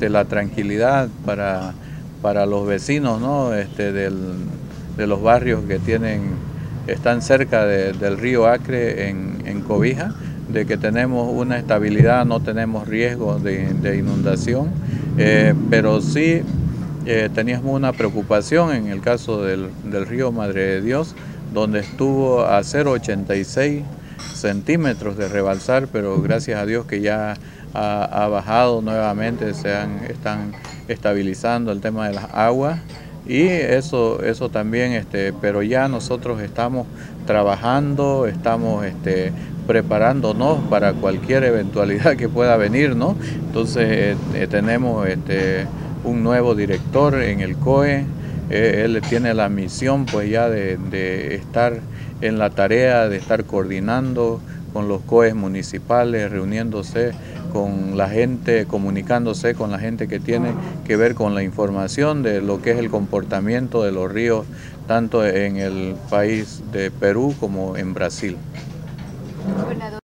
la tranquilidad para los vecinos, ¿no? De los barrios que están cerca del río Acre en Cobija, de que tenemos una estabilidad, no tenemos riesgo de inundación, pero sí teníamos una preocupación en el caso del río Madre de Dios, donde estuvo a 0,86 centímetros de rebalsar, pero gracias a Dios que ya ha bajado nuevamente, están estabilizando el tema de las aguas. Y eso también, pero ya nosotros estamos trabajando, estamos preparándonos para cualquier eventualidad que pueda venir, ¿no? Entonces tenemos un nuevo director en el COE, él tiene la misión pues ya de estar en la tarea, de estar coordinando con los COEs municipales, reuniéndose con la gente, comunicándose con la gente que tiene que ver con la información de lo que es el comportamiento de los ríos, tanto en el país de Perú como en Brasil.